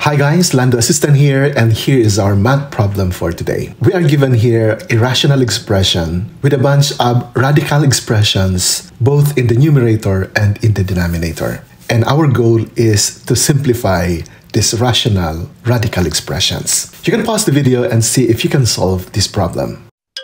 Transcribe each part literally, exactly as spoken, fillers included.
Hi guys, Lando Assistant here, and here is our math problem for today. We are given here a rational expression with a bunch of radical expressions both in the numerator and in the denominator. And our goal is to simplify these rational radical expressions. You can pause the video and see if you can solve this problem.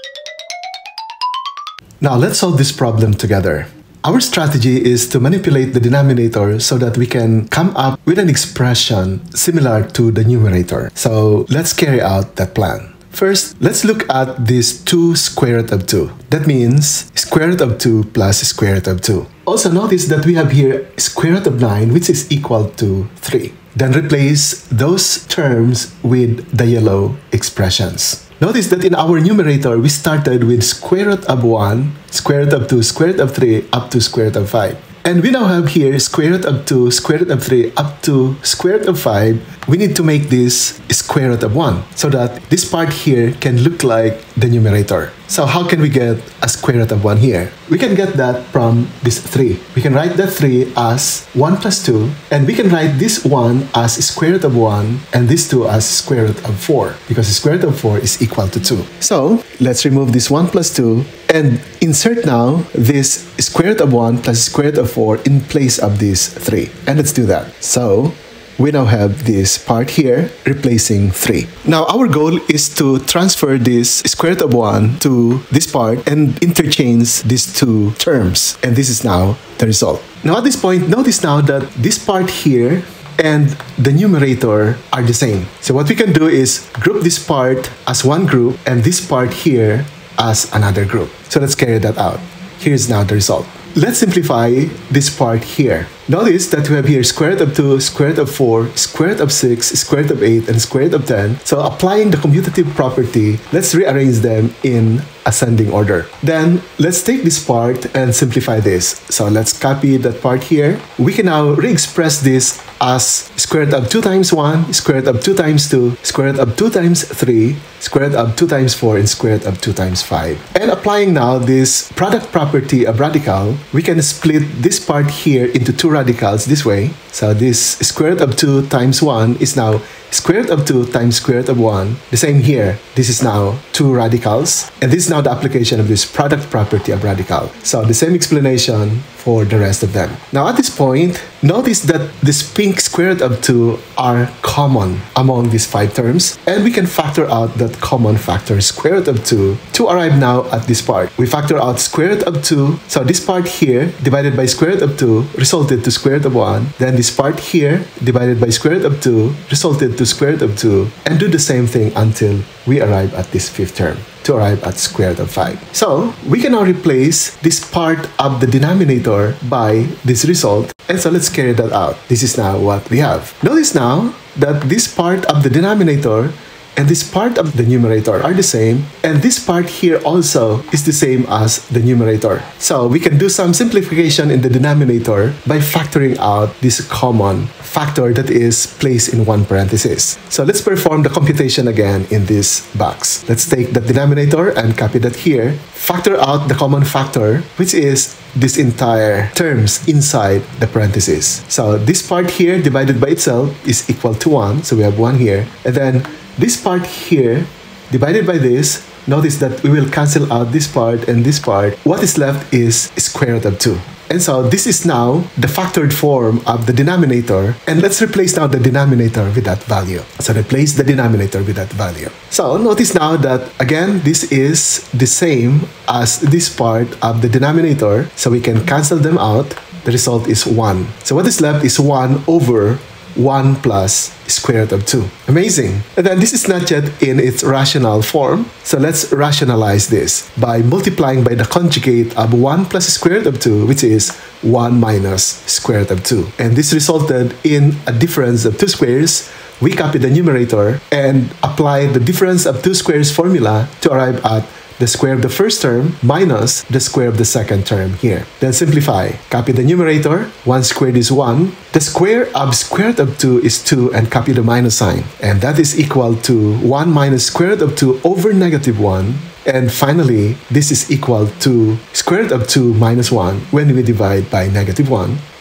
Now let's solve this problem together. Our strategy is to manipulate the denominator so that we can come up with an expression similar to the numerator. So let's carry out that plan. First, let's look at this two square root of two. That means square root of two plus square root of two. Also notice that we have here square root of nine, which is equal to three. Then replace those terms with the yellow expressions. Notice that in our numerator, we started with square root of one, square root of two, square root of three, up to square root of five. And we now have here square root of two, square root of three, up to square root of five. We need to make this square root of one so that this part here can look like the numerator. So how can we get a square root of one here? We can get that from this three. We can write that three as one plus two, and we can write this one as square root of one and this two as square root of four, because square root of four is equal to two. So let's remove this one plus two and insert now this square root of one plus square root of four in place of this three. And let's do that. So we now have this part here replacing three. Now our goal is to transfer this square root of one to this part and interchange these two terms. And this is now the result. Now at this point, notice now that this part here and the numerator are the same. So what we can do is group this part as one group and this part here as another group. So let's carry that out. Here's now the result. Let's simplify this part here. Notice that we have here square root of two, square root of four, square root of six, square root of eight, and square root of ten. So applying the commutative property, let's rearrange them in ascending order. Then let's take this part and simplify this. So let's copy that part here. We can now re-express this as square root of two times one, square root of two times two, square root of two times three, square root of two times four, and square root of two times five. And applying now this product property of radical, we can split this part here into two radicals this way. So this square root of two times one is now square root of two times square root of one. The same here. This is now two radicals. And this is now the application of this product property of radical. So the same explanation for the rest of them. Now at this point, notice that this pink square root of two are common among these five terms. And we can factor out that common factor square root of two to arrive now at this part. We factor out square root of two. So this part here divided by square root of two resulted to square root of one. Then this part here divided by square root of two resulted to square root of two. And do the same thing until we arrive at this fifth term, to arrive at square root of five. So we can now replace this part of the denominator by this result. And so let's carry that out. This is now what we have. Notice now that this part of the denominator and this part of the numerator are the same, and this part here also is the same as the numerator. So we can do some simplification in the denominator by factoring out this common factor that is placed in one parenthesis. So let's perform the computation again in this box. Let's take the denominator and copy that here. Factor out the common factor, which is this entire terms inside the parenthesis. So this part here divided by itself is equal to one. So we have one here. And then this part here divided by this, notice that we will cancel out this part and this part. What is left is square root of two. And so this is now the factored form of the denominator. And let's replace now the denominator with that value. So replace the denominator with that value. So notice now that, again, this is the same as this part of the denominator. So we can cancel them out. The result is one. So what is left is one over one plus square root of two. Amazing. And then this is not yet in its rational form. So let's rationalize this by multiplying by the conjugate of one plus square root of two, which is one minus square root of two. And this resulted in a difference of two squares. We copy the numerator and apply the difference of two squares formula to arrive at the square of the first term minus the square of the second term here. Then simplify. Copy the numerator. one squared is one. The square of square root of two is two, and copy the minus sign. And that is equal to one minus square root of two over negative one. And finally, this is equal to square root of two minus one when we divide by negative one.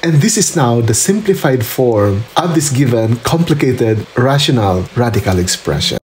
And this is now the simplified form of this given complicated rational radical expression.